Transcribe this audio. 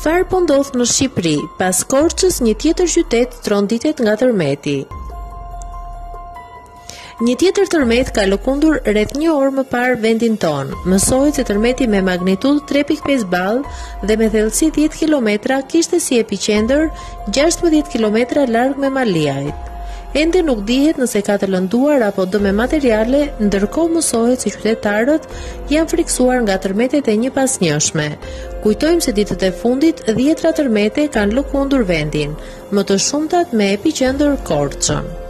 Çfarë po ndodh në Shqipëri? Pas Korçës, një tjetër qytet tronditet nga tërmeti. Një tjetër tërmet ka lëkundur rreth një orë më parë vendin ton. Mësohet se tërmeti me magnitudë 3.5 ball dhe me thellësi 10 km kishte si epicendër 16 km larg me Maliajt. Ende nuk dihet nëse ka të lënduar apo dëme materiale, ndërkohë mësohet se qytetarët janë friksuar nga tërmetet e njëpasnjëshme. Kujtojmë se ditët e fundit 10 tërmete kanë lëkundur vendin, më të shumtat me epicendër Korçën.